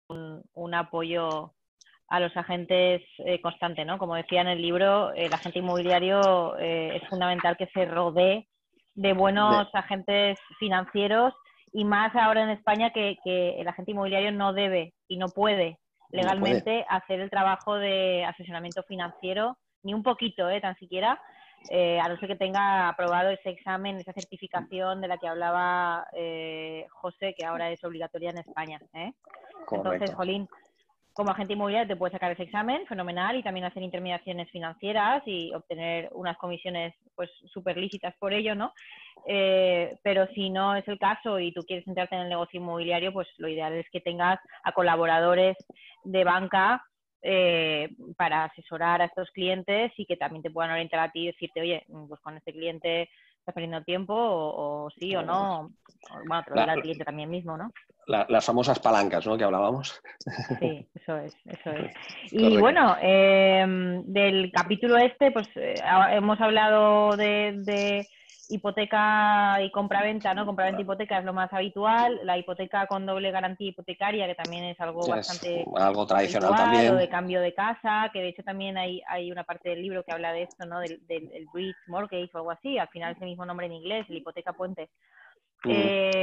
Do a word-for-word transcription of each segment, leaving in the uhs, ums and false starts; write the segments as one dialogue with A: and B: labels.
A: un, un apoyo a los agentes eh, constante, ¿no? Como decía en el libro, el agente inmobiliario eh, es fundamental que se rodee de buenos de... agentes financieros, y más ahora en España que, que el agente inmobiliario no debe y no puede legalmente no puede. hacer el trabajo de asesoramiento financiero, ni un poquito, ¿eh? Tan siquiera, eh, a no ser que tenga aprobado ese examen, esa certificación de la que hablaba eh, José, que ahora es obligatoria en España, ¿eh? Entonces, jolín, como agente inmobiliario te puedes sacar ese examen, fenomenal, y también hacer intermediaciones financieras y obtener unas comisiones pues súper lícitas por ello, ¿no? Eh, pero si no es el caso y tú quieres centrarte en el negocio inmobiliario, pues lo ideal es que tengas a colaboradores de banca eh, para asesorar a estos clientes y que también te puedan orientar a ti y decirte, oye, pues con este cliente estás perdiendo tiempo o, o sí o no. O, bueno, te lo dirá el cliente también mismo, ¿no?
B: La, las famosas palancas, ¿no?, que hablábamos.
A: Sí, eso es, eso es. Y bueno, eh, del capítulo este, pues eh, hemos hablado de, de hipoteca y compraventa, ¿no? Compraventa y hipoteca es lo más habitual, la hipoteca con doble garantía hipotecaria, que también es algo
B: es
A: bastante
B: algo tradicional
A: habitual,
B: también.
A: o de cambio de casa, que de hecho también hay, hay una parte del libro que habla de esto, ¿no? Del, del, del bridge mortgage o algo así, al final es el mismo nombre en inglés, el hipoteca puente. Mm.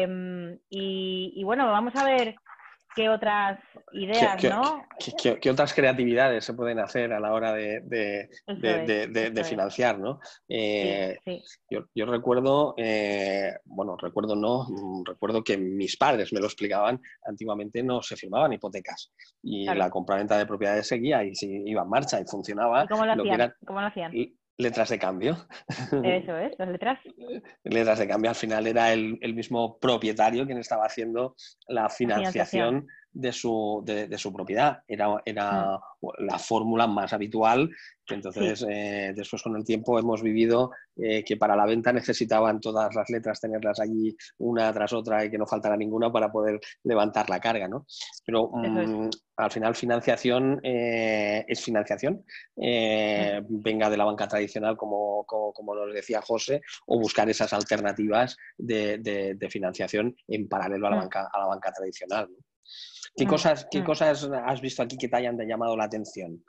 A: Eh, y, y bueno, vamos a ver qué otras ideas,
B: ¿Qué,
A: ¿no?
B: ¿qué, qué, qué otras creatividades se pueden hacer a la hora de, de, de,
A: es,
B: de, de, de financiar, ¿no? Eh,
A: sí, sí.
B: Yo, yo recuerdo, eh, bueno, recuerdo no, recuerdo que mis padres me lo explicaban, antiguamente no se firmaban hipotecas y claro, la compraventa de propiedades seguía y se iba en marcha y funcionaba.
A: ¿Y cómo lo,
B: lo
A: hacían?
B: que eran
A: ¿Cómo lo hacían?
B: letras de cambio.
A: Eso es, las letras.
B: Letras de cambio, al final era el, el mismo propietario quien estaba haciendo la financiación, la financiación. De, su, de, de su propiedad. Era, era mm. la fórmula más habitual, que entonces sí. eh, después con el tiempo hemos vivido eh, que para la venta necesitaban todas las letras tenerlas allí una tras otra y que no faltara ninguna para poder levantar la carga, ¿no? Pero mmm, es. al final financiación eh, es financiación, eh, mm. venga de la banca tradicional como, como, como nos decía José, o buscar esas alternativas de, de, de financiación en paralelo a la, mm. banca, a la banca tradicional, ¿no? ¿Qué, mm. cosas, ¿Qué mm. cosas has visto aquí que te hayan llamado la atención?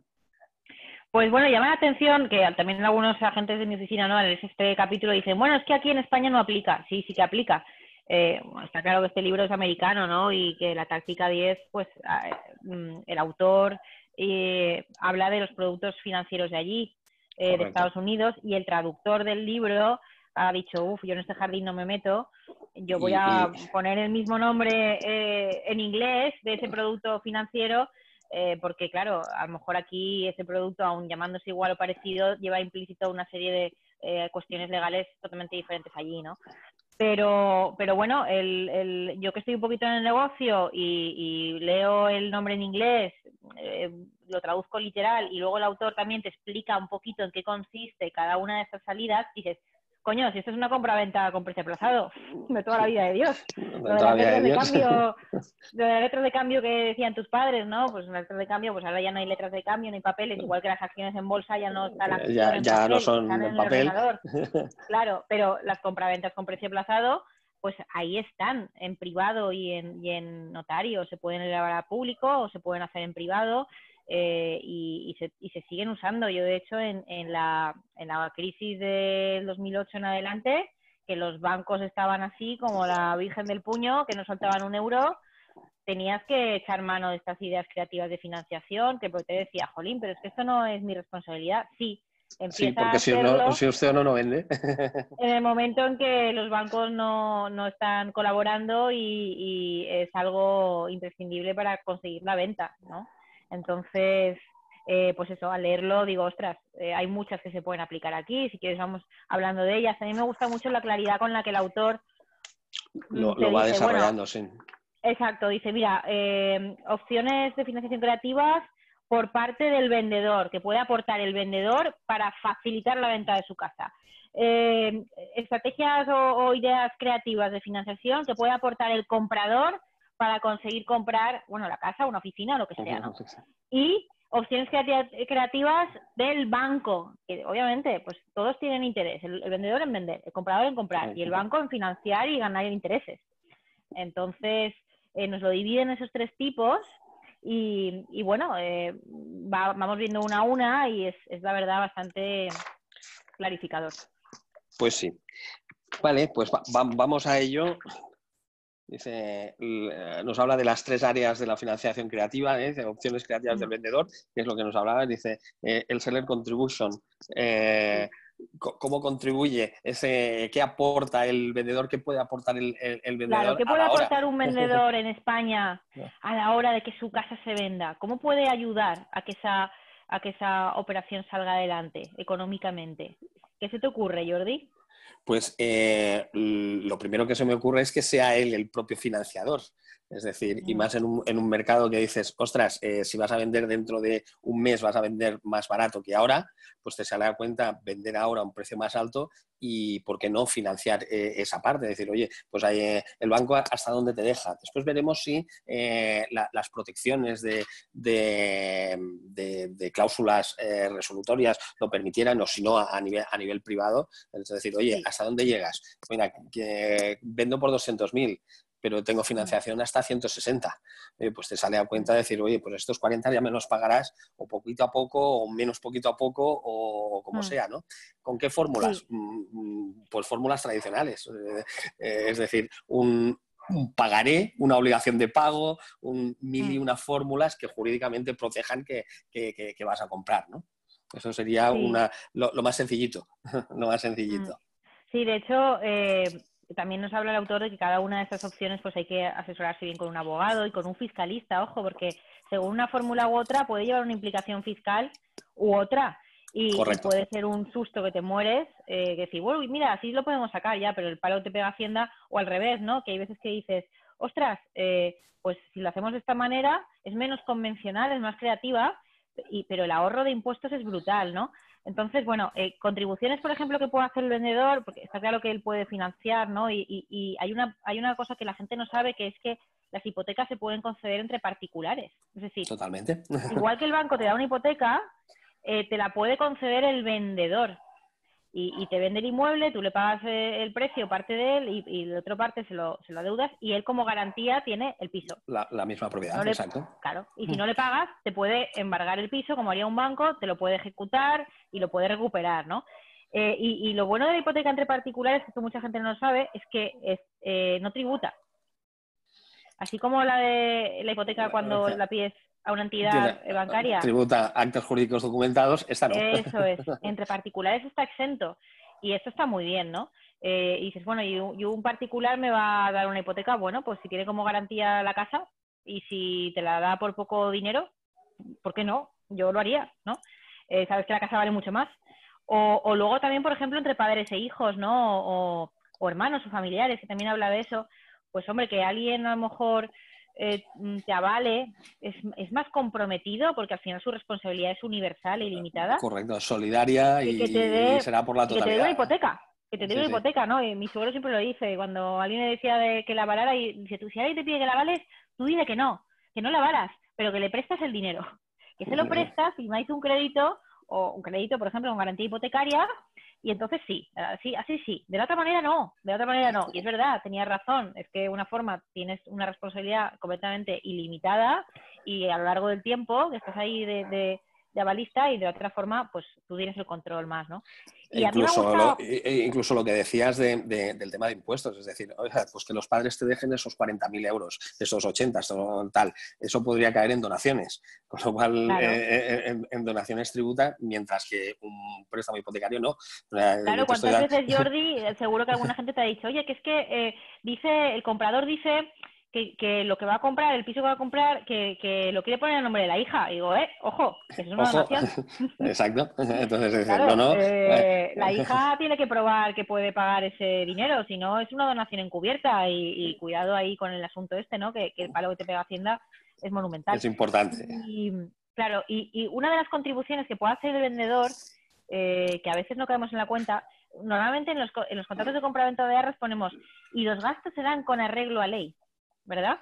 A: Pues bueno, llama la atención que también algunos agentes de mi oficina, ¿no?, en este capítulo dicen, bueno, es que aquí en España no aplica. Sí, sí que aplica. Eh, está claro que este libro es americano, ¿no?, y que la táctica diez, pues eh, el autor eh, habla de los productos financieros de allí, eh, de Estados Unidos, y el traductor del libro ha dicho, uff, yo en este jardín no me meto, yo voy a y, y... poner el mismo nombre eh, en inglés de ese producto financiero, eh, porque claro, a lo mejor aquí ese producto, aun llamándose igual o parecido, lleva implícito una serie de eh, cuestiones legales totalmente diferentes allí, ¿no? Pero, pero bueno, el, el, yo que estoy un poquito en el negocio y, y leo el nombre en inglés, eh, lo traduzco literal, y luego el autor también te explica un poquito en qué consiste cada una de estas salidas, y dices, coño, si esto es una compra-venta con precio aplazado, de toda la vida de Dios. Lo de las letras de, de cambio, lo de las letras de cambio que decían tus padres, ¿no? Pues las letras de cambio, pues ahora ya no hay letras de cambio, no hay papeles, igual que las acciones en bolsa ya no está la acción
B: ya,
A: en
B: ya
A: papel,
B: no son
A: están en,
B: en
A: el
B: papel.
A: ordenador. Claro, pero las compraventas con precio aplazado, pues ahí están, en privado y en, y en notario, se pueden elevar a público o se pueden hacer en privado. Eh, y, y, se, y se siguen usando. Yo, de hecho, en, en, la, en la crisis del dos mil ocho en adelante, que los bancos estaban así como la Virgen del Puño, que no soltaban un euro, tenías que echar mano de estas ideas creativas de financiación, que te decía, jolín, pero es que esto no es mi responsabilidad. Sí, empieza
B: sí, porque
A: a
B: si,
A: hacerlo
B: no, si usted no, no vende.
A: en el momento en que los bancos no, no están colaborando y, y es algo imprescindible para conseguir la venta, ¿no? Entonces, eh, pues eso, al leerlo digo, ostras, eh, hay muchas que se pueden aplicar aquí, si quieres vamos hablando de ellas. A mí me gusta mucho la claridad con la que el autor
B: lo,
A: te
B: lo va
A: dice,
B: desarrollando,
A: bueno,
B: sí.
A: Exacto, dice, mira, eh, opciones de financiación creativas por parte del vendedor, que puede aportar el vendedor para facilitar la venta de su casa. Eh, estrategias o, o ideas creativas de financiación que puede aportar el comprador para conseguir comprar, bueno, la casa, una oficina o lo que sea, ¿no? Y opciones creativas del banco, que obviamente pues todos tienen interés, el, el vendedor en vender, el comprador en comprar y el banco en financiar y ganar intereses. Entonces, eh, nos lo divide en esos tres tipos y, y bueno, eh, va, vamos viendo una a una y es, es la verdad bastante clarificador.
B: Pues sí. Vale, pues va, va, vamos a ello. Dice, nos habla de las tres áreas de la financiación creativa, ¿eh? De opciones creativas del vendedor, que es lo que nos hablaba. Dice, eh, el seller contribution, eh, cómo contribuye, ese, qué aporta el vendedor, qué puede aportar el, el, el vendedor
A: Claro, ¿qué
B: a
A: puede
B: la hora?
A: aportar un vendedor en España a la hora de que su casa se venda? ¿Cómo puede ayudar a que esa, a que esa operación salga adelante económicamente? ¿Qué se te ocurre, Jordi?
B: Pues eh, lo primero que se me ocurre es que sea él el propio financiador. Es decir, y más en un, en un mercado que dices, ostras, eh, si vas a vender dentro de un mes, vas a vender más barato que ahora, pues te sale a cuenta vender ahora a un precio más alto y, ¿por qué no financiar eh, esa parte? Decir, oye, pues hay, eh, el banco hasta dónde te deja. Después veremos si eh, la, las protecciones de, de, de, de cláusulas eh, resolutorias lo permitieran o si no a, a, nivel, a nivel privado. Es decir, oye,
A: Sí.
B: ¿hasta dónde llegas? Mira, que vendo por doscientos mil. Pero tengo financiación hasta ciento sesenta. Eh, pues te sale a cuenta de decir, oye, pues estos cuarenta ya me los pagarás o poquito a poco o menos poquito a poco o como mm. sea, ¿no? ¿Con qué fórmulas? Sí. Pues fórmulas tradicionales. Eh, es decir, un, un pagaré, una obligación de pago, un mil y una fórmulas que jurídicamente protejan que, que, que, que vas a comprar, ¿no? Eso sería sí. una, lo, lo más sencillito, lo más sencillito.
A: Sí, de hecho... Eh... También nos habla el autor de que cada una de estas opciones pues hay que asesorarse bien con un abogado y con un fiscalista, ojo, porque según una fórmula u otra puede llevar una implicación fiscal u otra y, y puede ser un susto que te mueres, eh, que decir, bueno, mira, así lo podemos sacar ya, pero el palo te pega Hacienda o al revés, ¿no? Que hay veces que dices, ostras, eh, pues si lo hacemos de esta manera es menos convencional, es más creativa, y, pero el ahorro de impuestos es brutal, ¿no? Entonces, bueno, eh, contribuciones, por ejemplo, que puede hacer el vendedor, porque está claro que él puede financiar, ¿no? Y, y, y hay una hay una cosa que la gente no sabe, que es que las hipotecas se pueden conceder entre particulares. Es decir,
B: totalmente.
A: Igual que el banco te da una hipoteca, eh, te la puede conceder el vendedor. Y, y te vende el inmueble, tú le pagas eh, el precio, parte de él, y, y la otra parte se lo, se lo adeudas, y él como garantía tiene el piso.
B: La, la misma propiedad,
A: no le,
B: exacto.
A: Claro, y si no le pagas, te puede embargar el piso, como haría un banco, te lo puede ejecutar y lo puede recuperar, ¿no? Eh, y, y lo bueno de la hipoteca entre particulares, que esto mucha gente no lo sabe, es que es, eh, no tributa. Así como la de la hipoteca cuando la pides a una entidad
B: Tiene,
A: bancaria.
B: Tributa actos jurídicos documentados, esta no.
A: Eso es, entre particulares está exento. Y esto está muy bien, ¿no? Eh, y dices, bueno, y un, y un particular me va a dar una hipoteca, bueno, pues si tiene como garantía la casa y si te la da por poco dinero, ¿por qué no? Yo lo haría, ¿no? Eh, sabes que la casa vale mucho más. O, o luego también, por ejemplo, entre padres e hijos, ¿no? O, o hermanos o familiares, que también habla de eso. Pues hombre, que alguien a lo mejor eh, te avale es, es más comprometido porque al final su responsabilidad es universal e ilimitada.
B: Correcto, solidaria y,
A: que te dé,
B: y será por la totalidad.
A: Que te dé una hipoteca. Que te dé
B: sí,
A: una
B: sí.
A: hipoteca, ¿no? Y mi suegro siempre lo dice. Cuando alguien me decía de que la avalara, y dice, tú, si alguien te pide que la avales, tú dile que no, que no la avalas, pero que le prestas el dinero. Que se lo prestas y me hizo un crédito, o un crédito, por ejemplo, con garantía hipotecaria, y entonces sí, así, así sí. De la otra manera no, de la otra manera no. Y es verdad, tenía razón, es que de una forma tienes una responsabilidad completamente ilimitada y a lo largo del tiempo que estás ahí de, de, de avalista, y de otra forma, pues tú tienes el control más, ¿no? Y
B: incluso,
A: a mí me ha gustado...
B: lo, incluso lo que decías de, de, del tema de impuestos, es decir, oiga, pues que los padres te dejen esos cuarenta mil euros, esos ochenta, eso, tal, eso podría caer en donaciones, con lo cual
A: Claro.
B: eh, en, en donaciones tributa, mientras que un préstamo hipotecario no.
A: Claro, ¿cuántas veces, Jordi, seguro que alguna gente te ha dicho, oye, que es que eh, dice, el comprador dice que, que lo que va a comprar, el piso que va a comprar, que, que lo quiere poner a nombre de la hija? Y digo, eh, ojo, que eso es una
B: ojo.
A: donación.
B: Exacto. Entonces,
A: claro,
B: no, no.
A: Eh, la hija tiene que probar que puede pagar ese dinero, si no es una donación encubierta, y, y cuidado ahí con el asunto este, ¿no? Que, que el palo que te pega Hacienda es monumental.
B: Es importante.
A: Y, claro, y, y una de las contribuciones que puede hacer el vendedor, eh, que a veces no caemos en la cuenta, normalmente en los, en los contratos de compraventa de arras ponemos, y los gastos se dan con arreglo a ley, ¿verdad?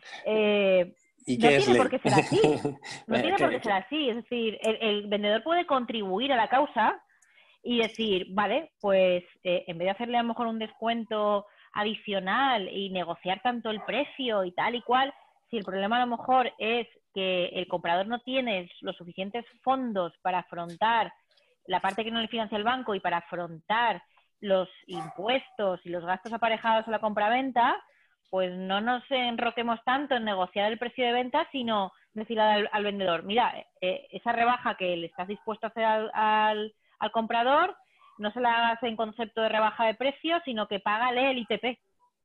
A: Eh,
B: ¿Y
A: no
B: qué es
A: tiene
B: ley?
A: por qué ser así. No tiene por qué ser así. Es decir, el, el vendedor puede contribuir a la causa y decir, vale, pues eh, en vez de hacerle a lo mejor un descuento adicional y negociar tanto el precio y tal y cual, si el problema a lo mejor es que el comprador no tiene los suficientes fondos para afrontar la parte que no le financia el banco y para afrontar los impuestos y los gastos aparejados a la compraventa, pues no nos enroquemos tanto en negociar el precio de venta, sino decirle al, al vendedor, mira, eh, esa rebaja que le estás dispuesto a hacer al, al, al comprador, no se la hagas en concepto de rebaja de precio, sino que págale el I T P,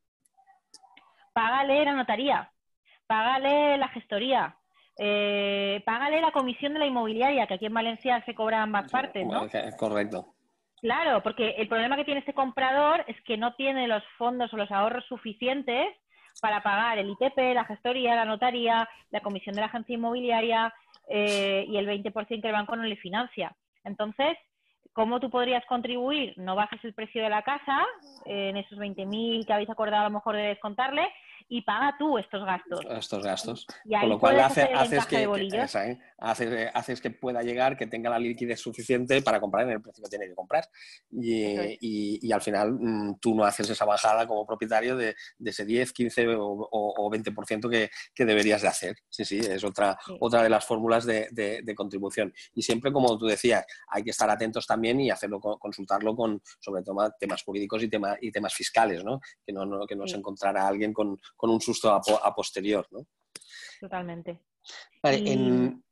A: págale la notaría, págale la gestoría, eh, págale la comisión de la inmobiliaria, que aquí en Valencia se cobra ambas partes, ¿no?
B: Correcto.
A: Claro, porque el problema que tiene este comprador es que no tiene los fondos o los ahorros suficientes para pagar el I T P, la gestoría, la notaría, la comisión de la agencia inmobiliaria eh, y el veinte por ciento que el banco no le financia. Entonces, ¿cómo tú podrías contribuir? No bajes el precio de la casa eh, en esos veinte mil que habéis acordado a lo mejor de descontarle y paga tú estos gastos.
B: Estos gastos.
A: Y ahí
B: Con lo cual hace,
A: hacer el
B: haces,
A: encaje de
B: que,
A: bolillos.
B: esa, ¿eh? haces, haces que pueda llegar, que tenga la liquidez suficiente para comprar en el precio que tiene que comprar. Y,
A: es.
B: y, y al final mmm, tú no haces esa bajada como propietario de, de ese diez, quince o, o, o veinte por ciento que, que deberías de hacer. Sí, sí, es otra,
A: Sí.
B: otra de las fórmulas de, de, de contribución. Y siempre, como tú decías, hay que estar atentos también y hacerlo, consultarlo con, sobre todo, temas jurídicos y, tema, y temas fiscales, ¿no? Que no, no, que no sí. se encontrara alguien con, con un susto a, a posterior, ¿no?
A: Totalmente.
B: Vale,
A: y...
B: en...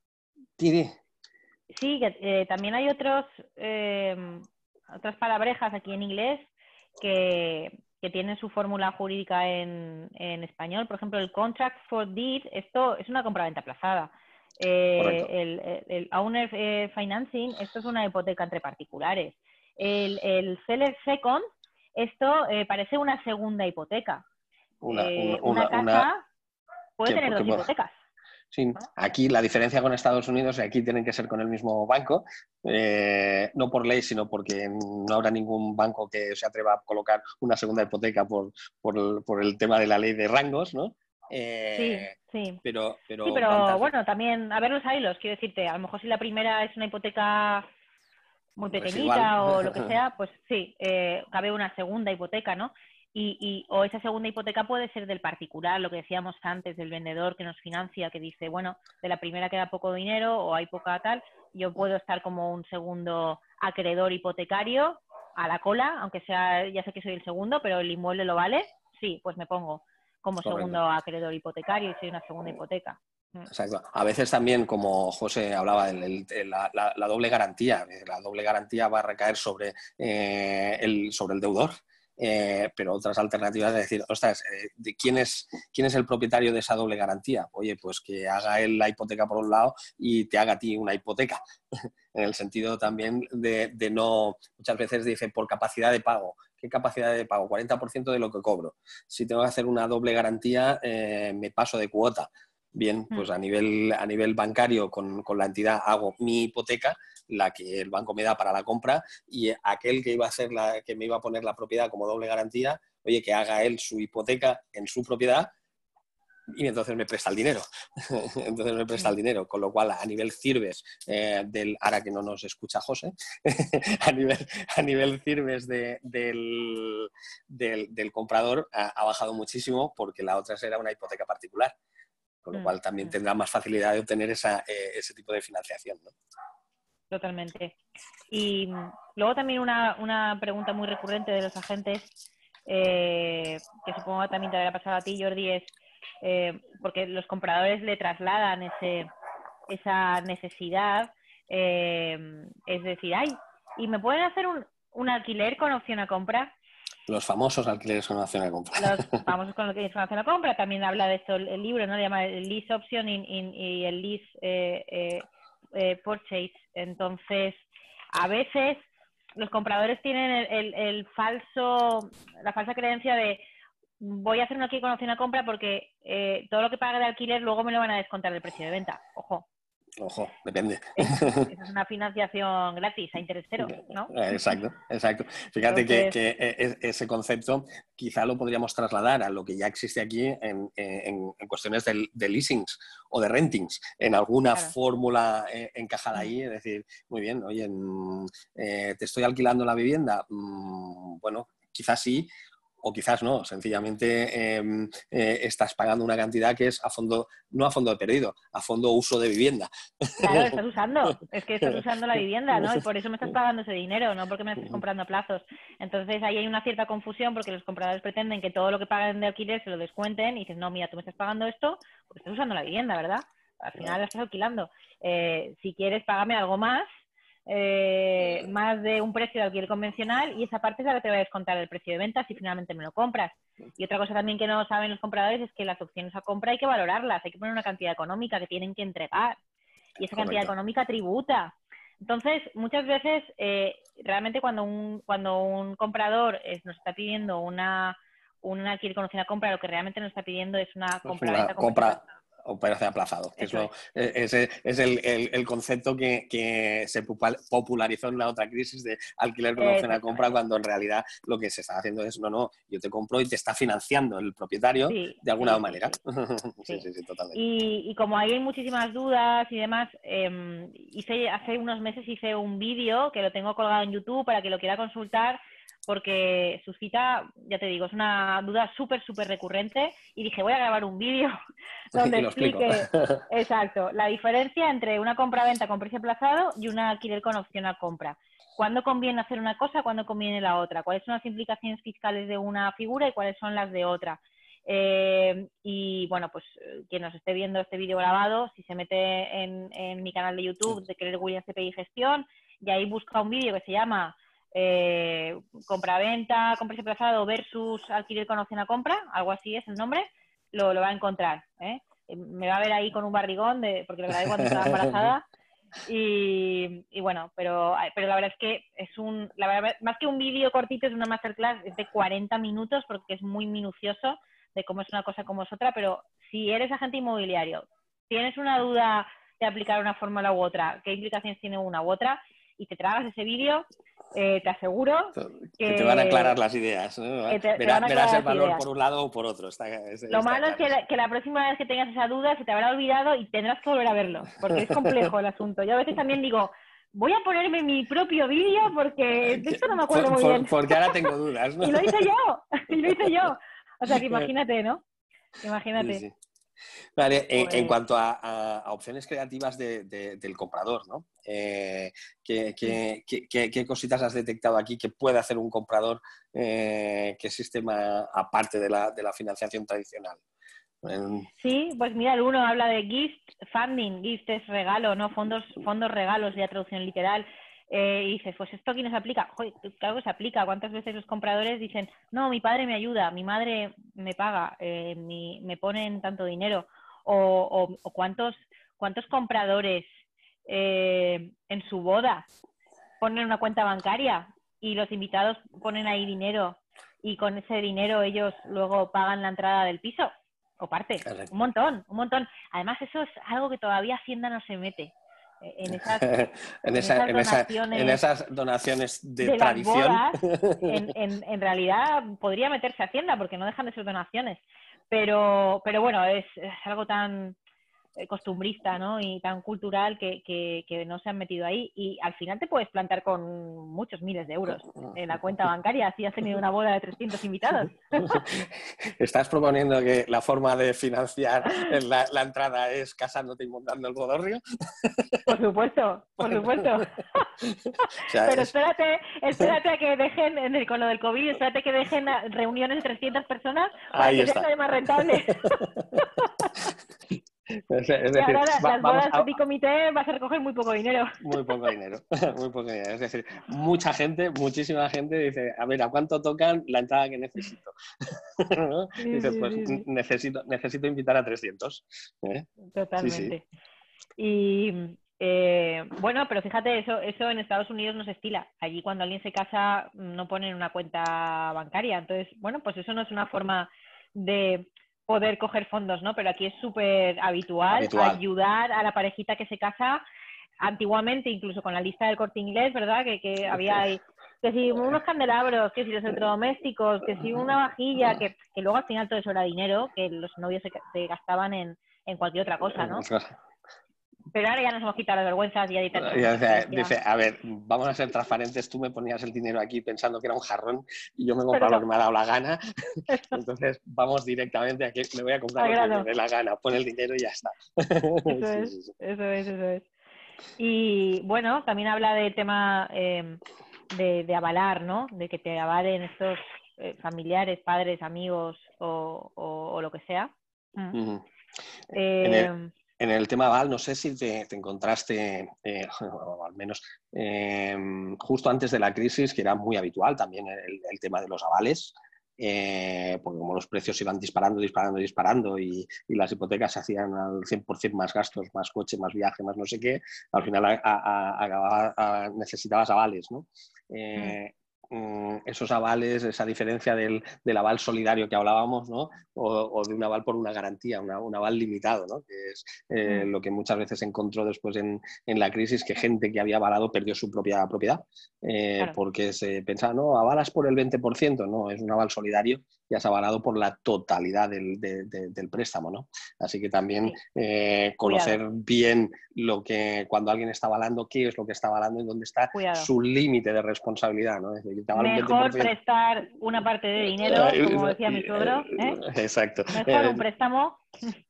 B: Tiri.
A: Sí, que eh, también hay otros eh, otras palabrejas aquí en inglés que, que tienen su fórmula jurídica en, en español. Por ejemplo, el contract for deed, esto es una compraventa aplazada. Eh, el, el, el owner eh, financing, esto es una hipoteca entre particulares. El, el seller second, esto eh, parece una segunda hipoteca.
B: Una,
A: eh,
B: una,
A: una casa
B: una...
A: puede
B: ¿Qué?
A: tener dos hipotecas.
B: Sí, aquí la diferencia con Estados Unidos, aquí tienen que ser con el mismo banco, eh, no por ley, sino porque no habrá ningún banco que se atreva a colocar una segunda hipoteca por, por, el, por el tema de la ley de rangos, ¿no?
A: Eh, sí, sí.
B: Pero, pero,
A: sí, pero bueno, también, a ver los hilos, quiero decirte, a lo mejor si la primera es una hipoteca muy pequeñita residual o lo que sea, pues sí, eh, cabe una segunda hipoteca, ¿no? Y, y, o esa segunda hipoteca puede ser del particular, lo que decíamos antes, del vendedor que nos financia, que dice, bueno, de la primera queda poco dinero o hay poca tal, yo puedo estar como un segundo acreedor hipotecario a la cola, aunque sea, ya sé que soy el segundo, pero el inmueble lo vale, sí, pues me pongo como Correcto. segundo acreedor hipotecario y soy una segunda hipoteca.
B: Exacto. A veces también, como José hablaba, el, el, la, la, la doble garantía. La doble garantía va a recaer sobre, eh, el, sobre el deudor. Eh, pero otras alternativas de decir, ostras, eh, ¿de quién, es, ¿quién es el propietario de esa doble garantía? Oye, pues que haga él la hipoteca por un lado y te haga a ti una hipoteca. En el sentido también de, de no, muchas veces dice por capacidad de pago. ¿Qué capacidad de pago? cuarenta por ciento de lo que cobro. Si tengo que hacer una doble garantía, eh, me paso de cuota. Bien, pues a nivel, a nivel bancario con, con la entidad hago mi hipoteca, la que el banco me da para la compra, y aquel que iba a hacer la, que me iba a poner la propiedad como doble garantía, oye, que haga él su hipoteca en su propiedad y entonces me presta el dinero. Entonces me presta el dinero, con lo cual a nivel CIRBES, eh, del, ahora que no nos escucha José, a nivel, a nivel CIRBES de, del, del, del comprador ha, ha bajado muchísimo porque la otra será una hipoteca particular. Con lo cual también tendrá más facilidad de obtener esa, eh, ese tipo de financiación, ¿no?
A: Totalmente. Y luego también una, una pregunta muy recurrente de los agentes, eh, que supongo que también te habrá pasado a ti, Jordi, es eh, porque los compradores le trasladan ese, esa necesidad, eh, es decir, ay, ¿y me pueden hacer un, un alquiler con opción a compra?
B: Los famosos alquileres con opción a compra.
A: Los famosos con alquileres con opción a compra, también habla de esto el, el libro, ¿no? Le llama el lease option y, y, y el lease eh, eh, eh, purchase. Entonces, a veces los compradores tienen el, el, el falso, la falsa creencia de voy a hacer una alquiler con opción a compra porque eh, todo lo que pague de alquiler luego me lo van a descontar del precio de venta. Ojo.
B: Ojo, depende.
A: Es, es una financiación gratis a interés cero, ¿no?
B: Exacto, exacto. Fíjate Entonces, que, que ese concepto quizá lo podríamos trasladar a lo que ya existe aquí en, en, en cuestiones de, de leasings o de rentings, en alguna claro. fórmula eh, encajada ahí, es decir, muy bien, oye, eh, ¿te estoy alquilando la vivienda? Mm, bueno, quizás sí, o quizás no, sencillamente eh, eh, estás pagando una cantidad que es a fondo, no a fondo de perdido, a fondo uso de vivienda.
A: Claro, estás usando, es que estás usando la vivienda, ¿no? Y por eso me estás pagando ese dinero, no porque me estés comprando a plazos. Entonces ahí hay una cierta confusión porque los compradores pretenden que todo lo que pagan de alquiler se lo descuenten y dices, no, mira, tú me estás pagando esto porque estás usando la vivienda, ¿verdad? Al final la estás alquilando. Eh, si quieres, págame algo más, eh, más de un precio de alquiler convencional y esa parte es la que te va a descontar el precio de venta si finalmente me lo compras. Y otra cosa también que no saben los compradores es que las opciones a compra hay que valorarlas, hay que poner una cantidad económica que tienen que entregar y esa cantidad
B: Correcto.
A: económica tributa. Entonces, muchas veces, eh, realmente cuando un, cuando un comprador es, nos está pidiendo una, una alquiler con opción a compra, lo que realmente nos está pidiendo es una compra-venta con
B: compra operación aplazado, que
A: Eso
B: es, lo,
A: es.
B: ese, es el, el, el concepto que, que se popularizó en la otra crisis de alquiler con opción a compra, cuando en realidad lo que se está haciendo es, no, no, yo te compro y te está financiando el propietario
A: sí,
B: de alguna
A: sí,
B: manera.
A: Sí, sí.
B: sí, sí, sí, totalmente.
A: Y, y como hay muchísimas dudas y demás, eh, hice, hace unos meses hice un vídeo que lo tengo colgado en YouTube para que lo quiera consultar, porque suscita, ya te digo, es una duda súper, súper recurrente y dije, voy a grabar un vídeo donde explique, exacto, la diferencia entre una compra-venta con precio aplazado y una alquiler con opción a compra. ¿Cuándo conviene hacer una cosa, cuándo conviene la otra? ¿Cuáles son las implicaciones fiscales de una figura y cuáles son las de otra? Eh, y bueno, pues quien nos esté viendo este vídeo grabado, si se mete en, en mi canal de YouTube de Keller Williams C P I Gestión y ahí busca un vídeo que se llama eh, compra-venta con precio aplazado versus alquiler con opción a compra, algo así es el nombre, lo, lo va a encontrar, ¿eh? Me va a ver ahí con un barrigón de, porque lo grabé cuando estaba embarazada y, y bueno, pero, pero la verdad es que es un, la verdad, más que un vídeo cortito, es una masterclass, es de cuarenta minutos porque es muy minucioso de cómo es una cosa como es otra, pero si eres agente inmobiliario, tienes una duda de aplicar una fórmula u otra, qué implicaciones tiene una u otra, y te tragas ese vídeo, eh, te aseguro que,
B: que te van a aclarar las ideas, ¿no?
A: Que te,
B: Verá,
A: te
B: verás el valor
A: ideas.
B: por un lado o por otro. Está, es,
A: Lo
B: está
A: malo es que la, que la próxima vez que tengas esa duda se te habrá olvidado y tendrás que volver a verlo, porque es complejo el asunto. Yo a veces también digo, voy a ponerme mi propio vídeo porque de esto no me acuerdo
B: por,
A: muy
B: por,
A: bien.
B: Porque ahora tengo dudas, ¿no?
A: Y lo hice yo, y lo hice yo. O sea, que imagínate, ¿no? Imagínate.
B: Sí, sí. Vale, en,
A: Pues...
B: en cuanto a, a, a opciones creativas de, de, del comprador, ¿no? Eh, ¿qué, qué, qué, ¿Qué cositas has detectado aquí que puede hacer un comprador eh, que sistema aparte de la, de la financiación tradicional?
A: Sí, pues mira, el uno habla de gift funding, gift es regalo, ¿no? Fondos, fondos regalos, ya traducción literal. Eh, y dices, pues esto aquí no se aplica. Joder, claro que se aplica. ¿Cuántas veces los compradores dicen, no, mi padre me ayuda, mi madre me paga, eh, mi, me ponen tanto dinero? O, o, o cuántos, cuántos compradores eh, en su boda ponen una cuenta bancaria y los invitados ponen ahí dinero y con ese dinero ellos luego pagan la entrada del piso o parte.
B: Correcto.
A: Un montón, un montón. Además, eso es algo que todavía Hacienda no se mete. En esas,
B: en,
A: en,
B: esa,
A: esas
B: en,
A: donaciones,
B: esa, en esas donaciones de,
A: de
B: tradición.
A: las bodas, en, en, en realidad podría meterse Hacienda porque no dejan de ser donaciones. Pero, pero bueno, es, es algo tan costumbrista, ¿no? Y tan cultural que, que, que no se han metido ahí y al final te puedes plantar con muchos miles de euros en la cuenta bancaria si has tenido una boda de trescientos invitados.
B: ¿Estás proponiendo que la forma de financiar la, la entrada es casándote y montando el bodorrio?
A: Por supuesto, por supuesto. O sea, pero es... espérate, espérate a que dejen, en el, con lo del COVID, espérate que dejen reuniones de trescientas personas para
B: Ahí
A: que
B: está.
A: sea más rentable.
B: Es decir,
A: y ahora la,
B: va,
A: las
B: vamos
A: bodas
B: a...
A: Petit Comité vas a recoger muy poco dinero.
B: Muy poco dinero, muy poco dinero. Es decir, mucha gente, muchísima gente dice, a ver, ¿a cuánto tocan la entrada que necesito? ¿No?
A: Sí,
B: Dices,
A: sí,
B: pues
A: sí, sí.
B: necesito, necesito invitar a trescientos. ¿Eh?
A: Totalmente.
B: Sí, sí.
A: Y eh, bueno, pero fíjate, eso, eso en Estados Unidos no se estila. Allí cuando alguien se casa no ponen una cuenta bancaria. Entonces, bueno, pues eso no es una forma de poder coger fondos, ¿no? Pero aquí es súper habitual, habitual ayudar a la parejita que se casa. Antiguamente, incluso con la lista del Corte Inglés, ¿verdad? Que, que había ahí, que si unos candelabros, que si los electrodomésticos, que si una vajilla, que, que luego al final todo eso era dinero, que los novios se, se gastaban en, en cualquier otra cosa, ¿no? Pero ahora ya nos hemos quitado las vergüenzas y ya dice,
B: dice, dice, a ver, vamos a ser transparentes, tú me ponías el dinero aquí pensando que era un jarrón y yo me he comprado no. lo que me ha dado la gana, entonces vamos directamente a que me voy a comprar lo que me dé la gana, pon el dinero y ya está.
A: Eso, sí, es, sí, sí. eso es, eso es. Y bueno, también habla del tema eh, de, de avalar, ¿no? De que te avalen estos eh, familiares, padres, amigos o, o, o lo que sea. Mm.
B: Uh-huh.
A: eh,
B: en, el, en el tema aval, no sé si te, te encontraste, eh, o al menos eh, justo antes de la crisis, que era muy habitual también el, el tema de los avales. Eh, porque como los precios iban disparando, disparando, disparando y, y las hipotecas se hacían al cien por ciento más gastos, más coche, más viaje, más no sé qué, al final a, a, a, a, necesitabas avales, ¿no? Eh, mm. Esos avales, esa diferencia del, del aval solidario que hablábamos, ¿no? O, o de un aval por una garantía, una, un aval limitado, ¿no? Que es eh, mm. lo que muchas veces se encontró después en, en la crisis, que gente que había avalado perdió su propia propiedad, eh, claro. porque se pensaba, no, avalas por el veinte por ciento, no, es un aval solidario y has avalado por la totalidad del, de, de, del préstamo, ¿no? Así que también sí. eh, conocer Cuidado. bien lo que, cuando alguien está avalando, qué es lo que está avalando y dónde está Cuidado. su límite de responsabilidad, ¿no? Es decir,
A: te Mejor un veinte por ciento. Prestar una parte de dinero, como decía mi suegro, ¿eh?
B: Exacto.
A: Mejor un préstamo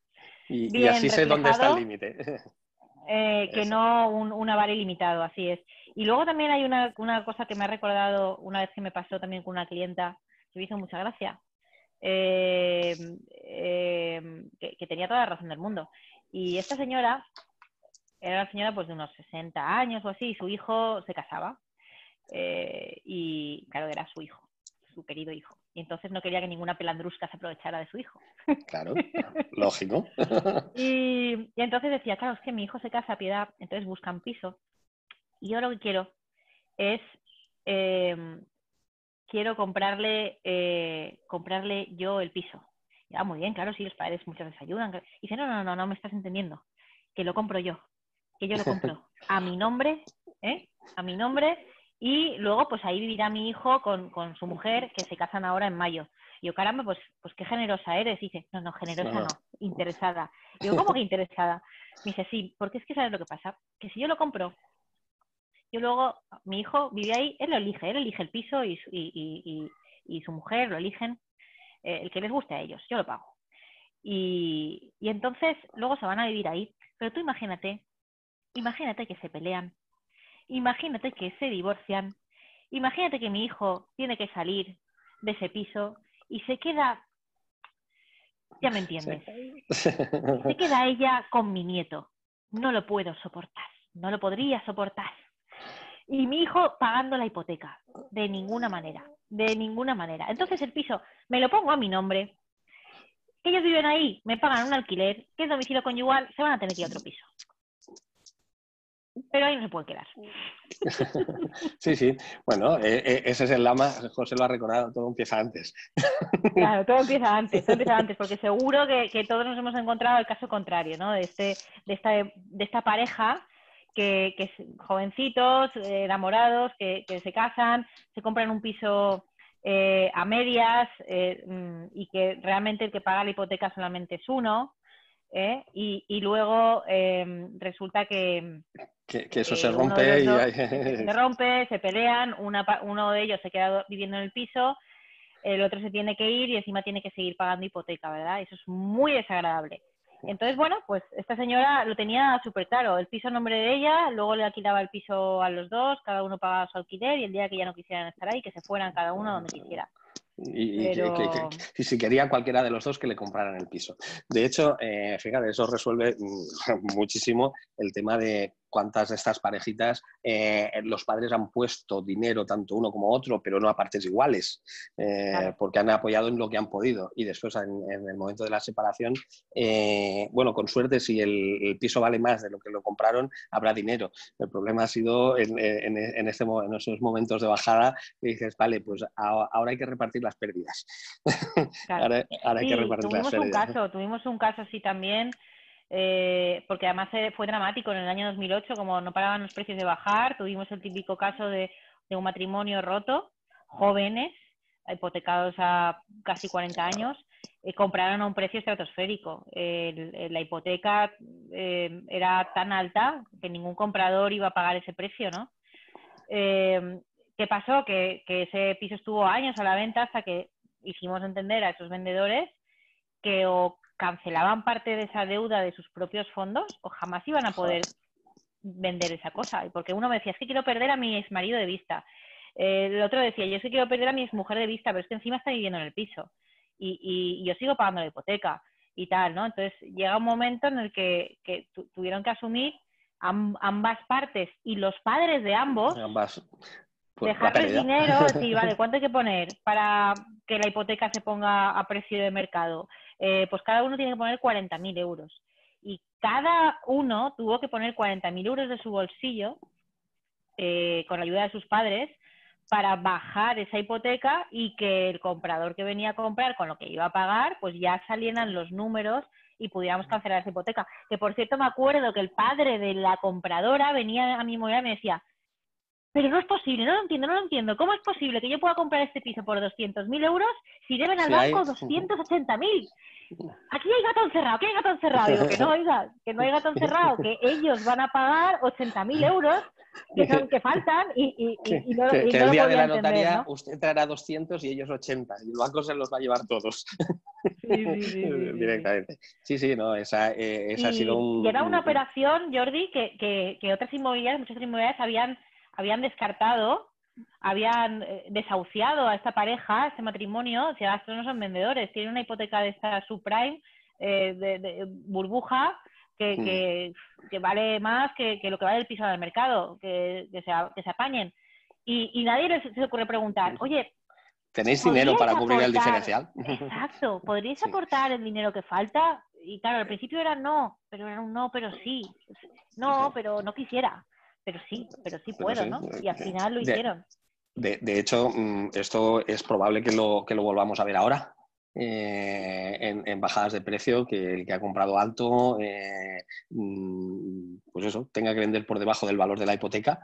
B: y,
A: bien
B: y así sé dónde está el límite.
A: Eh, que no un, un aval ilimitado, así es. Y luego también hay una, una cosa que me ha recordado una vez que me pasó también con una clienta, que me hizo mucha gracia, eh, eh, que, que tenía toda la razón del mundo. Y esta señora, era una señora pues de unos sesenta años o así, y su hijo se casaba. Eh, y claro, era su hijo, su querido hijo. Y entonces no quería que ninguna pelandrusca se aprovechara de su hijo.
B: Claro, lógico.
A: y, y entonces decía, claro, es que mi hijo se casa a piedad, entonces buscan piso. Y yo lo que quiero es, eh, quiero comprarle, eh, comprarle yo el piso. Ya, muy bien, claro, sí, los padres muchas veces ayudan. Y dice, no, no, no, no me estás entendiendo, que lo compro yo, que yo lo compro a mi nombre, ¿eh? A mi nombre. Y luego, pues ahí vivirá mi hijo con, con su mujer, que se casan ahora en mayo. Y yo, caramba, pues, pues qué generosa eres. Y dice, no, no, generosa no, no interesada. Y digo, ¿cómo que interesada? Me dice, sí, porque es que ¿sabes lo que pasa? Que si yo lo compro, yo luego, mi hijo vive ahí, él lo elige, él elige el piso y, y, y, y, y su mujer lo eligen, eh, el que les guste a ellos, yo lo pago. Y, y entonces, luego se van a vivir ahí. Pero tú imagínate, imagínate que se pelean. Imagínate que se divorcian, imagínate que mi hijo tiene que salir de ese piso y se queda, ya me entiendes, sí. se queda ella con mi nieto. No lo puedo soportar, no lo podría soportar. Y mi hijo pagando la hipoteca, de ninguna manera, de ninguna manera. Entonces el piso me lo pongo a mi nombre, ellos viven ahí, me pagan un alquiler, que es domicilio conyugal, se van a tener que ir a otro piso. Pero ahí no se puede quedar.
B: Sí, sí. Bueno, eh, eh, ese es el lama. José lo ha recordado, todo empieza antes.
A: Claro, todo empieza antes, todo empieza antes, porque seguro que, que todos nos hemos encontrado el caso contrario, ¿no? De, este, de, esta, de esta pareja que, que jovencitos, eh, enamorados, que, que se casan, se compran un piso eh, a medias eh, y que realmente el que paga la hipoteca solamente es uno. ¿Eh? Y, y luego eh, resulta que,
B: que, que eso
A: eh,
B: se rompe y
A: dos,
B: hay...
A: se rompe, se pelean, una, uno de ellos se queda viviendo en el piso, el otro se tiene que ir y encima tiene que seguir pagando hipoteca, ¿verdad? Eso es muy desagradable. Entonces, bueno, pues esta señora lo tenía súper claro, el piso en nombre de ella, luego le alquilaba el piso a los dos, cada uno pagaba su alquiler y el día que ya no quisieran estar ahí, que se fueran cada uno donde quisiera.
B: Y,
A: Pero...
B: que, que, que, que si quería cualquiera de los dos que le compraran el piso. De hecho, eh, fíjate, eso resuelve muchísimo el tema de cuántas de estas parejitas eh, los padres han puesto dinero, tanto uno como otro, pero no a partes iguales, eh, claro. porque han apoyado en lo que han podido. Y después, en, en el momento de la separación, eh, bueno, con suerte, si el, el piso vale más de lo que lo compraron, habrá dinero. El problema ha sido en, en, en, este, en esos momentos de bajada, que dices, vale, pues ahora hay que repartir las pérdidas.
A: Claro.
B: ahora, ahora hay
A: sí,
B: que repartir
A: tuvimos
B: las pérdidas.
A: Un caso, tuvimos un caso así también, eh, porque además fue dramático. En el año dos mil ocho, como no paraban los precios de bajar, tuvimos el típico caso de, de un matrimonio roto, jóvenes, hipotecados a casi cuarenta años, eh, compraron a un precio estratosférico. El, el, la hipoteca eh, era tan alta que ningún comprador iba a pagar ese precio, ¿no? Eh, ¿Qué pasó? Que, que ese piso estuvo años a la venta hasta que hicimos entender a esos vendedores que o cancelaban parte de esa deuda de sus propios fondos o jamás iban a poder vender esa cosa. Porque uno me decía, es que quiero perder a mi exmarido de vista. Eh, el otro decía, yo es que quiero perder a mi exmujer de vista, pero es que encima está viviendo en el piso. Y, y, y yo sigo pagando la hipoteca y tal, ¿no? Entonces llega un momento en el que, que tu, tuvieron que asumir amb, ambas partes y los padres de ambos
B: ambas, pues,
A: dejarles dinero, decir, vale, ¿cuánto hay que poner para que la hipoteca se ponga a precio de mercado? Eh, pues cada uno tiene que poner cuarenta mil euros. Y cada uno tuvo que poner cuarenta mil euros de su bolsillo eh, con la ayuda de sus padres para bajar esa hipoteca y que el comprador que venía a comprar con lo que iba a pagar, pues ya salieran los números y pudiéramos cancelar esa hipoteca. Que por cierto me acuerdo que el padre de la compradora venía a mi inmobiliaria y me decía, pero no es posible, no lo entiendo, no lo entiendo. ¿Cómo es posible que yo pueda comprar este piso por doscientos mil euros si deben al
B: Sí,
A: banco
B: hay...
A: doscientos ochenta mil? Aquí hay gato encerrado, aquí hay gato encerrado. Digo, que no, oiga, que no hay gato encerrado, que ellos van a pagar ochenta mil euros que son que faltan y, y,
B: que,
A: y, y no,
B: que,
A: y
B: que
A: no
B: el
A: lo
B: día
A: podía
B: de la
A: entender,
B: notaría
A: ¿no?
B: usted traerá doscientos y ellos ochenta y el banco se los va a llevar todos.
A: Sí, sí, sí, sí, sí,
B: Directamente. Sí, sí, no, esa, eh, esa
A: y,
B: ha sido un,
A: y era una
B: un...
A: operación, Jordi, que, que, que otras inmobiliarias, muchas inmobiliarias habían, habían descartado, habían eh, desahuciado a esta pareja, a este matrimonio. Si estos no son vendedores, tienen una hipoteca de esta subprime, eh, de, de burbuja, que, que, que vale más que, que lo que vale el piso del mercado, que, que, se, que se apañen. Y, y nadie les se ocurre preguntar, oye,
B: ¿tenéis dinero para
A: aportar?
B: cubrir el diferencial?
A: Exacto, ¿podríais
B: Sí.
A: aportar el dinero que falta? Y claro, al principio era no, pero era un no, pero sí. No, pero no quisiera. Pero sí, pero sí
B: Pero
A: puedo,
B: sí.
A: ¿no? Y al final lo
B: De,
A: hicieron.
B: de, de hecho, esto es probable que lo, que lo volvamos a ver ahora. Eh, en, en bajadas de precio, que el que ha comprado alto, eh, pues eso, tenga que vender por debajo del valor de la hipoteca.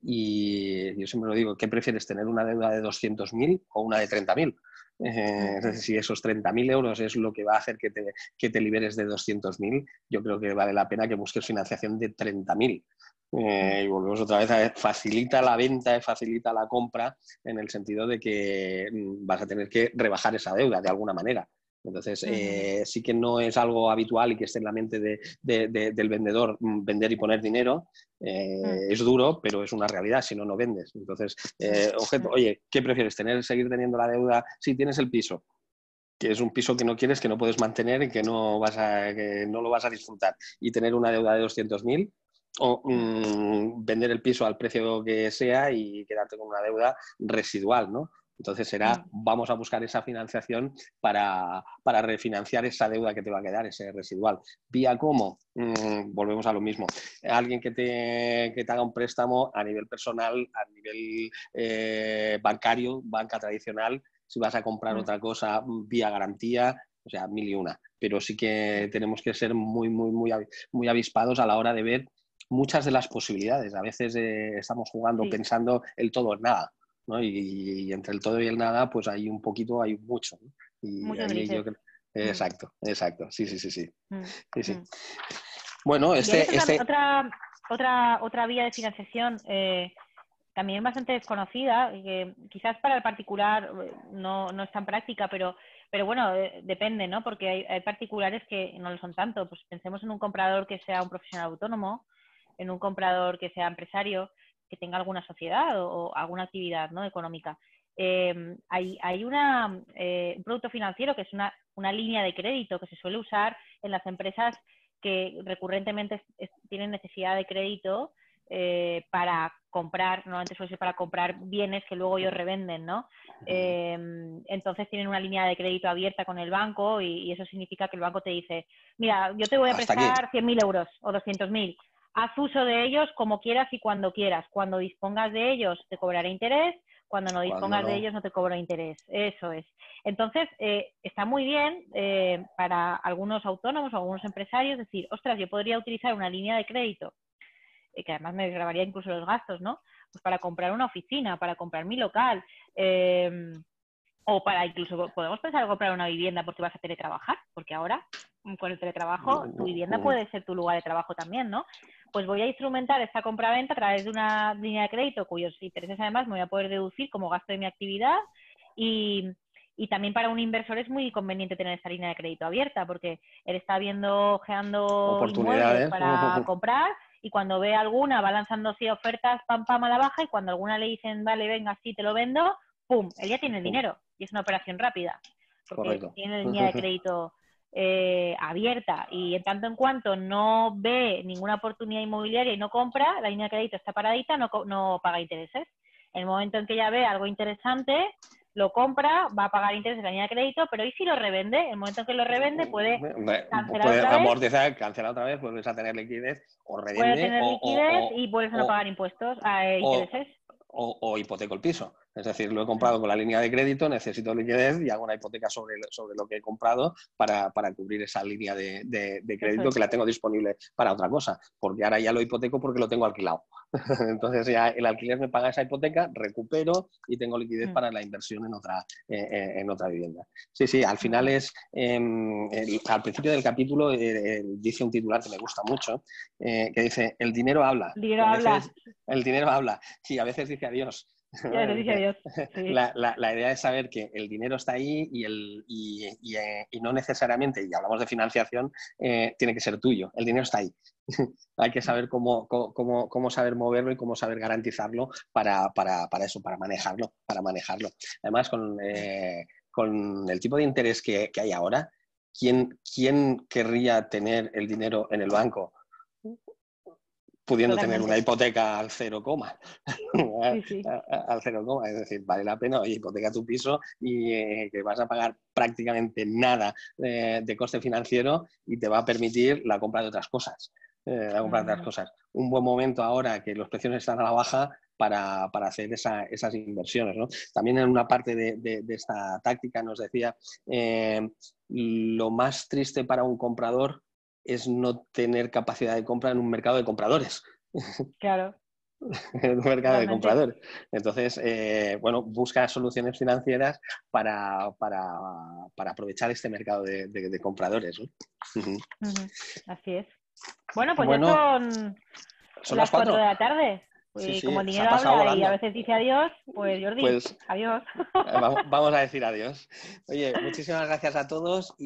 B: Y yo siempre lo digo, ¿qué prefieres, tener una deuda de doscientos mil o una de treinta mil? Eh, es decir, si esos treinta mil euros es lo que va a hacer que te, que te liberes de doscientos mil, yo creo que vale la pena que busques financiación de treinta mil. Eh, y volvemos otra vez a ver, facilita la venta, facilita la compra, en el sentido de que vas a tener que rebajar esa deuda de alguna manera. Entonces, eh, sí que no es algo habitual y que esté en la mente de, de, de, del vendedor vender y poner dinero. Eh, es duro, pero es una realidad, si no, no vendes. Entonces, eh, objeto, oye, ¿qué prefieres? ¿Tener, seguir teniendo la deuda? Si tienes el piso, que es un piso que no quieres, que no puedes mantener y que no, vas a, que no lo vas a disfrutar, y tener una deuda de doscientos mil, o mmm, vender el piso al precio que sea y quedarte con una deuda residual, ¿no? Entonces será, vamos a buscar esa financiación para, para refinanciar esa deuda que te va a quedar, ese residual. ¿Vía cómo? Mm, volvemos a lo mismo. Alguien que te, que te haga un préstamo a nivel personal, a nivel eh, bancario, banca tradicional. Si vas a comprar mm. otra cosa vía garantía, o sea, mil y una. Pero sí que tenemos que ser muy, muy, muy, muy avispados a la hora de ver muchas de las posibilidades. A veces eh, estamos jugando sí. pensando el todo o nada, ¿no? Y, y entre el todo y el nada, pues hay un poquito, hay mucho, ¿no? Y
A: Muchos
B: ahí
A: grises.
B: yo creo... Exacto, mm. exacto. Sí, sí, sí, sí.
A: Mm.
B: sí, sí.
A: Mm.
B: Bueno, este...
A: otra,
B: este...
A: otra, otra, otra vía de financiación eh, también bastante desconocida, que quizás para el particular no, no es tan práctica, pero, pero bueno, eh, depende, ¿no? Porque hay, hay particulares que no lo son tanto. Pues pensemos en un comprador que sea un profesional autónomo, en un comprador que sea empresario, que tenga alguna sociedad o, o alguna actividad, ¿no?, económica. Eh, hay hay una, eh, un producto financiero que es una, una línea de crédito que se suele usar en las empresas que recurrentemente es, es, tienen necesidad de crédito eh, para comprar, normalmente suele ser para comprar bienes que luego ellos revenden, ¿no? Eh, entonces tienen una línea de crédito abierta con el banco y, y eso significa que el banco te dice, mira, yo te voy a prestar cien mil euros o doscientos mil, haz uso de ellos como quieras y cuando quieras. Cuando dispongas de ellos te cobraré interés, cuando no dispongas no. de ellos no te cobro interés. Eso es. Entonces, eh, está muy bien eh, para algunos autónomos o algunos empresarios decir, ostras, yo podría utilizar una línea de crédito, eh, que además me grabaría incluso los gastos, ¿no? Pues para comprar una oficina, para comprar mi local, eh, O para incluso, podemos pensar en comprar una vivienda porque vas a teletrabajar, porque ahora con el teletrabajo tu vivienda puede ser tu lugar de trabajo también, ¿no? Pues voy a instrumentar esta compraventa a través de una línea de crédito cuyos intereses además me voy a poder deducir como gasto de mi actividad y, y también para un inversor es muy conveniente tener esta línea de crédito abierta porque él está viendo, ojeando inmuebles para comprar y cuando ve alguna va lanzando así ofertas pam pam a la baja y cuando alguna le dicen vale venga sí te lo vendo, pum, él ya tiene el dinero y es una operación rápida porque
B: Correcto.
A: tiene línea de crédito eh, abierta y en tanto en cuanto no ve ninguna oportunidad inmobiliaria y no compra, la línea de crédito está paradita, no, no paga intereses. En el momento en que ya ve algo interesante, lo compra, va a pagar intereses en la línea de crédito, pero ¿y si lo revende? En el momento en que lo revende puede cancelar
B: puede
A: otra vez.
B: amortizar, cancelar otra vez, vuelves a tener liquidez o revende.
A: Puede tener
B: o,
A: liquidez
B: o,
A: y vuelves a
B: o,
A: no pagar impuestos, eh, intereses.
B: O, o hipoteco el piso. Es decir, lo he comprado con la línea de crédito, necesito liquidez y hago una hipoteca sobre, sobre lo que he comprado para, para cubrir esa línea de, de, de crédito que la tengo disponible para otra cosa. Porque ahora ya lo hipoteco porque lo tengo alquilado. Entonces ya el alquiler me paga esa hipoteca, recupero y tengo liquidez mm. para la inversión en otra, eh, en otra vivienda. Sí, sí, al final es... Eh, el, al principio del capítulo eh, dice un titular que me gusta mucho, eh, que dice, el dinero habla.
A: El dinero habla.
B: El dinero habla. Sí, a veces dice adiós.
A: Ya le dice adiós. Sí.
B: La, la, la idea es saber que el dinero está ahí y, el, y, y, eh, y no necesariamente, y hablamos de financiación, eh, tiene que ser tuyo. El dinero está ahí. Hay que saber cómo, cómo, cómo saber moverlo y cómo saber garantizarlo para, para, para eso, para manejarlo. Para manejarlo. Además, con, eh, con el tipo de interés que, que hay ahora, ¿quién, ¿quién querría tener el dinero en el banco? Pudiendo Totalmente. Tener una hipoteca al cero coma, sí, sí. al cero coma, es decir, vale la pena, oye, hipoteca tu piso y eh, que vas a pagar prácticamente nada eh, de coste financiero y te va a permitir la compra de otras cosas, eh, la compra uh-huh. de otras cosas. Un buen momento ahora que los precios están a la baja para, para hacer esa, esas inversiones, ¿no? También en una parte de, de, de esta táctica nos decía, eh, lo más triste para un comprador es no tener capacidad de compra en un mercado de compradores.
A: Claro.
B: En un mercado Realmente. de compradores. Entonces, eh, bueno, busca soluciones financieras para, para, para aprovechar este mercado de, de, de compradores, ¿no?
A: Uh-huh. Uh-huh. Así es. Bueno, pues
B: bueno,
A: ya son,
B: son
A: las cuatro de la tarde.
B: Sí,
A: y
B: sí,
A: como el dinero habla volando. Y a veces dice adiós, pues Jordi,
B: pues,
A: adiós.
B: Vamos a decir adiós. Oye, muchísimas gracias a todos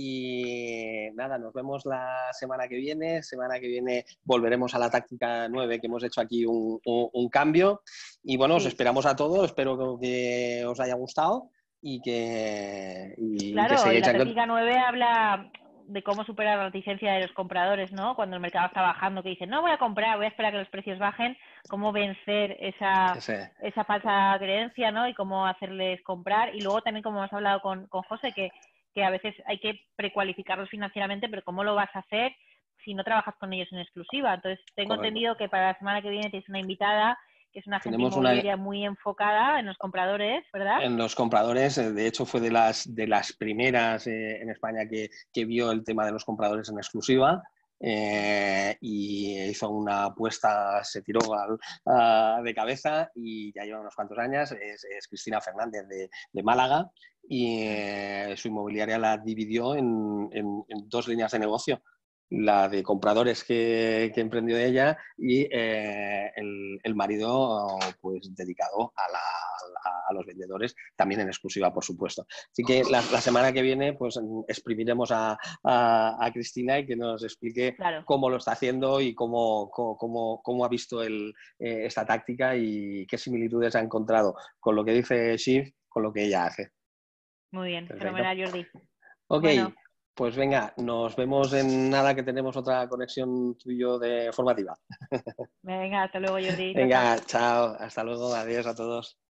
B: y nada, nos vemos la semana que viene. Semana que viene volveremos a la táctica nueve que hemos hecho aquí un, un, un cambio. Y bueno, sí. os esperamos a todos, espero que os haya gustado y que... Y
A: claro,
B: que
A: y la táctica nueve habla de cómo superar la reticencia de los compradores, ¿no? Cuando el mercado está bajando, que dicen, no voy a comprar, voy a esperar a que los precios bajen, cómo vencer esa, Ese. esa falsa creencia, ¿no? Y cómo hacerles comprar. Y luego también, como hemos hablado con, con José, que, que a veces hay que precualificarlos financieramente, pero ¿cómo lo vas a hacer si no trabajas con ellos en exclusiva? Entonces, tengo Correcto. entendido que para la semana que viene tienes una invitada que es una gente inmobiliaria una... muy enfocada en los compradores, ¿verdad?
B: En los compradores, de hecho fue de las, de las primeras eh, en España que, que vio el tema de los compradores en exclusiva eh, y hizo una apuesta, se tiró al, a, de cabeza y ya lleva unos cuantos años, es, es Cristina Fernández de, de Málaga y eh, su inmobiliaria la dividió en, en, en dos líneas de negocio. La de compradores que, que emprendió ella y eh, el, el marido pues dedicado a, la, a, a los vendedores, también en exclusiva, por supuesto. Así que la, la semana que viene pues exprimiremos a, a, a Cristina y que nos explique claro. cómo lo está haciendo y cómo, cómo, cómo ha visto el, eh, esta táctica y qué similitudes ha encontrado con lo que dice Shiv, con lo que ella hace.
A: Muy bien, Perfecto. Fenomenal, Jordi.
B: Ok.
A: Bueno.
B: Pues venga, nos vemos en nada que tenemos otra conexión tuyo de formativa.
A: Venga, hasta luego, Jordi.
B: Venga, chao, hasta luego, adiós a todos.